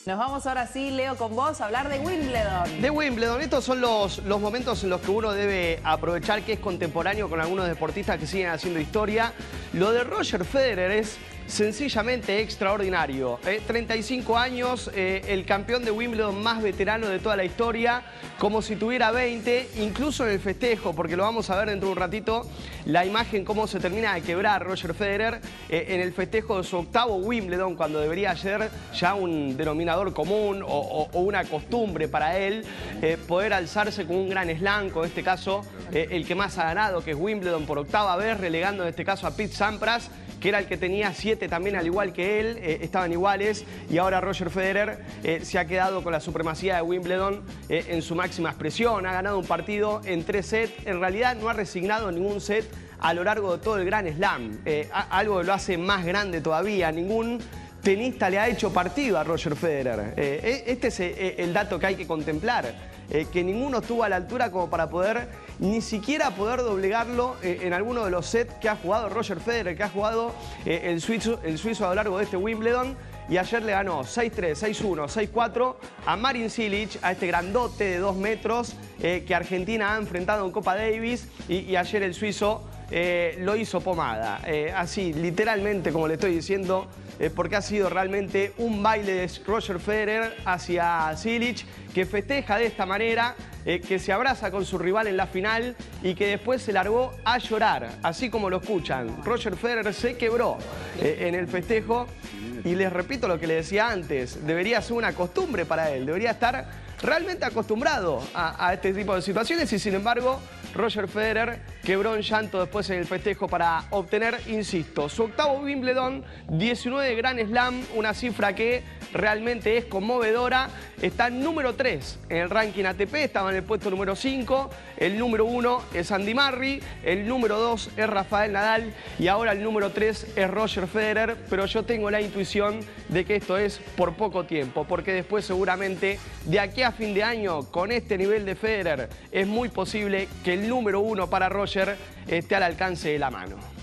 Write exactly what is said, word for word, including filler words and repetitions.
Nos vamos ahora sí, Leo, con vos a hablar de Wimbledon. De Wimbledon, estos son los, los momentos en los que uno debe aprovechar que es contemporáneo con algunos deportistas que siguen haciendo historia. Lo de Roger Federer es sencillamente extraordinario. Eh, treinta y cinco años, eh, el campeón de Wimbledon más veterano de toda la historia, como si tuviera veinte, incluso en el festejo, porque lo vamos a ver dentro de un ratito, la imagen cómo se termina de quebrar Roger Federer eh, en el festejo de su octavo Wimbledon, cuando debería ser ya un denominador común o, o, o una costumbre para él, eh, poder alzarse con un gran slam, con este caso eh, el que más ha ganado, que es Wimbledon por octava vez, relegando en este caso a Pete Sampras, que era el que tenía siete también al igual que él, eh, estaban iguales, y ahora Roger Federer eh, se ha quedado con la supremacía de Wimbledon eh, en su máxima expresión, ha ganado un partido en tres sets, en realidad no ha resignado ningún set a lo largo de todo el Grand Slam, eh, algo que lo hace más grande todavía, ningún tenista le ha hecho partido a Roger Federer. Eh, este es eh, el dato que hay que contemplar, eh, que ninguno estuvo a la altura como para poder, ni siquiera poder doblegarlo eh, en alguno de los sets que ha jugado Roger Federer, que ha jugado eh, el, suizo, el suizo a lo largo de este Wimbledon. Y ayer le ganó seis tres, seis uno, seis cuatro a Marin Cilic, a este grandote de dos metros eh, que Argentina ha enfrentado en Copa Davis, y, y ayer el suizo eh, lo hizo pomada. Eh, así, literalmente, como le estoy diciendo, eh, porque ha sido realmente un baile de Roger Federer hacia Cilic, que festeja de esta manera, eh, que se abraza con su rival en la final y que después se largó a llorar, así como lo escuchan. Roger Federer se quebró eh, en el festejo. Y les repito lo que le decía antes, debería ser una costumbre para él, debería estar realmente acostumbrado a, a este tipo de situaciones, y sin embargo Roger Federer quebró en llanto después en el festejo para obtener, insisto, su octavo Wimbledon, diecinueve Grand Slam, una cifra que realmente es conmovedora. Está en número tres en el ranking A T P, estaba en el puesto número cinco, el número uno es Andy Murray, el número dos es Rafael Nadal y ahora el número tres es Roger Federer, pero yo tengo la intuición de que esto es por poco tiempo, porque después seguramente de aquí a fin de año, con este nivel de Federer, es muy posible que el número uno para Roger esté al alcance de la mano.